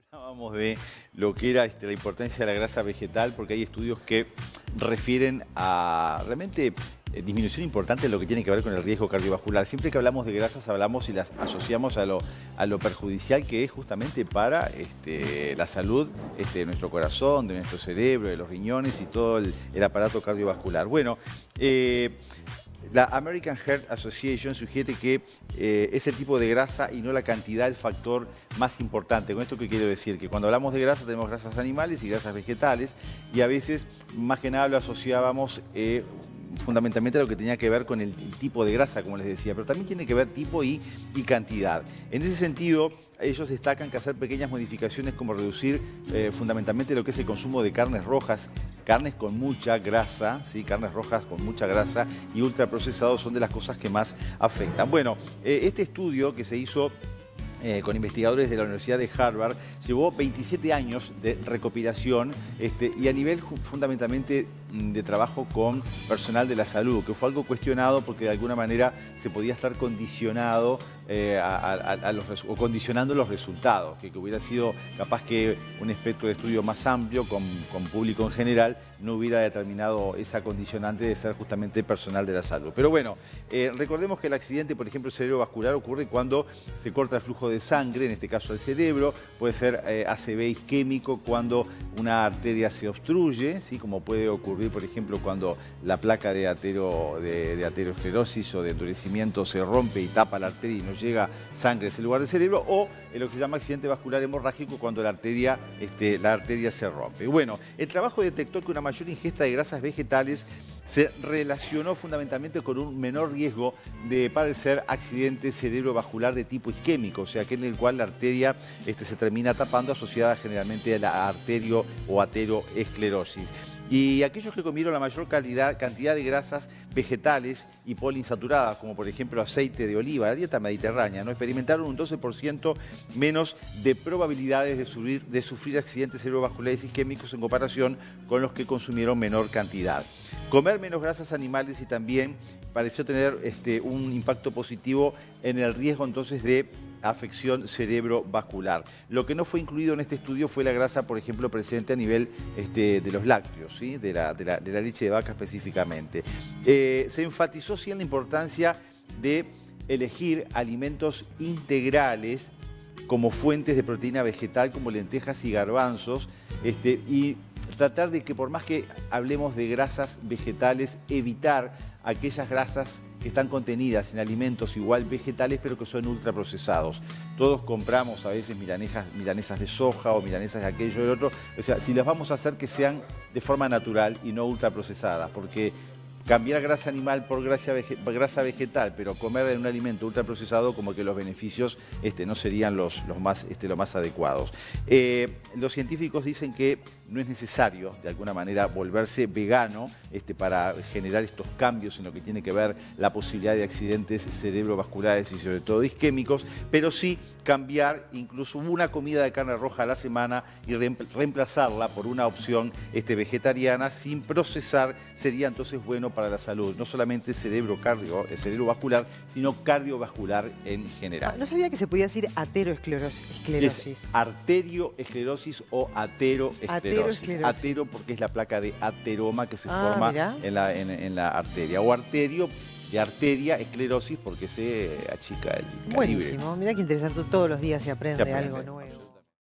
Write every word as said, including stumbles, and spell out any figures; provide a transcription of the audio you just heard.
Hablábamos de lo que era este, la importancia de la grasa vegetal, porque hay estudios que refieren a realmente eh, disminución importante en lo que tiene que ver con el riesgo cardiovascular. Siempre que hablamos de grasas hablamos y las asociamos a lo, a lo perjudicial que es justamente para este, la salud este, de nuestro corazón, de nuestro cerebro, de los riñones y todo el, el aparato cardiovascular. Bueno, eh, la American Heart Association sugiere que eh, es el tipo de grasa y no la cantidad el factor más importante. ¿Con esto qué quiero decir? Que cuando hablamos de grasa tenemos grasas animales y grasas vegetales y a veces más que nada lo asociábamos eh, fundamentalmente a lo que tenía que ver con el, el tipo de grasa, como les decía, pero también tiene que ver tipo y, y cantidad. En ese sentido, ellos destacan que hacer pequeñas modificaciones como reducir eh, fundamentalmente lo que es el consumo de carnes rojas, carnes con mucha grasa, ¿sí? Carnes rojas con mucha grasa y ultraprocesados son de las cosas que más afectan. Bueno, eh, este estudio que se hizo Eh, con investigadores de la Universidad de Harvard, llevó veintisiete años de recopilación este, y a nivel fundamentalmente de trabajo con personal de la salud, que fue algo cuestionado porque de alguna manera se podía estar condicionado eh, a, a, a los, o condicionando los resultados, que, que hubiera sido capaz que un espectro de estudio más amplio con, con público en general no hubiera determinado esa condicionante de ser justamente personal de la salud. Pero bueno, eh, recordemos que el accidente, por ejemplo, cerebrovascular ocurre cuando se corta el flujo de sangre, en este caso el cerebro, puede ser eh, A C V isquémico cuando una arteria se obstruye, ¿sí? Como puede ocurrir, por ejemplo, cuando la placa de, atero, de, de aterosclerosis o de endurecimiento se rompe y tapa la arteria y no llega sangre a ese lugar del cerebro, o en lo que se llama accidente vascular hemorrágico cuando la arteria, este, la arteria se rompe. Bueno, el trabajo detectó que una mayor ingesta de grasas vegetales se relacionó fundamentalmente con un menor riesgo de padecer accidente cerebrovascular de tipo isquémico, o sea, que en el cual la arteria este, se termina tapando, asociada generalmente a la arterio o ateroesclerosis. Y aquellos que comieron la mayor calidad, cantidad de grasas vegetales y poliinsaturadas, como por ejemplo aceite de oliva, la dieta mediterránea, ¿no? Experimentaron un doce por ciento menos de probabilidades de sufrir, de sufrir accidentes cerebrovasculares isquémicos en comparación con los que consumieron menor cantidad. Comer menos grasas animales y también pareció tener este, un impacto positivo en el riesgo entonces de afección cerebrovascular. Lo que no fue incluido en este estudio fue la grasa, por ejemplo, presente a nivel este, de los lácteos, ¿sí? de, la, de, la, de la leche de vaca específicamente. Eh, se enfatizó sí en la importancia de elegir alimentos integrales como fuentes de proteína vegetal, como lentejas y garbanzos, este, y tratar de que por más que hablemos de grasas vegetales, evitar aquellas grasas que están contenidas en alimentos igual vegetales, pero que son ultraprocesados. Todos compramos a veces milanesas, milanesas de soja o milanesas de aquello y de otro. O sea, si las vamos a hacer que sean de forma natural y no ultraprocesadas, porque cambiar grasa animal por grasa, vege grasa vegetal, pero comer en un alimento ultraprocesado, como que los beneficios este, no serían los, los, más, este, los más adecuados. Eh, los científicos dicen que no es necesario, de alguna manera, volverse vegano este, para generar estos cambios en lo que tiene que ver la posibilidad de accidentes cerebrovasculares y sobre todo isquémicos, pero sí cambiar incluso una comida de carne roja a la semana y reemplazarla por una opción este, vegetariana sin procesar, sería entonces bueno para la salud, no solamente cerebro, cardio, cerebrovascular, sino cardiovascular en general. No sabía que se podía decir ateroesclerosis. Es arterioesclerosis o ateroesclerosis. Atero porque es la placa de ateroma que se ah, forma en la, en, en la arteria. O arterio de arteria, esclerosis porque se achica el calibre. Buenísimo, mirá qué interesante, todos los días se aprende, se aprende. algo nuevo.